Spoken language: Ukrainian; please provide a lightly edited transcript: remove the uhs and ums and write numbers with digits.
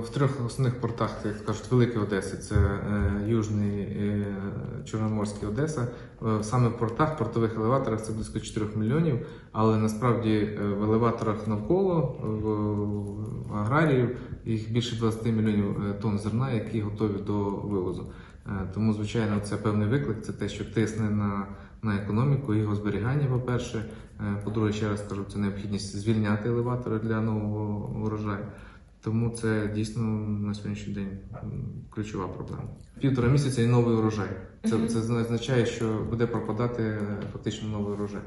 В трьох основних портах, як кажуть, Великої Одеси, це Южний, Чорноморський, Одеса. Саме в портах, портових елеваторах це близько 4 мільйонів, але насправді в елеваторах навколо, в аграріїв, їх більше 20 мільйонів тонн зерна, які готові до вивозу. Тому, звичайно, це певний виклик, це те, що тисне на економіку, його зберігання, по-перше. По-друге, ще раз кажу, це необхідність звільняти елеватори для нового урожаю. Тому це дійсно на сьогоднішній день ключова проблема. 1,5 місяця і новий урожай. Це означає, що буде пропадати фактично новий урожай.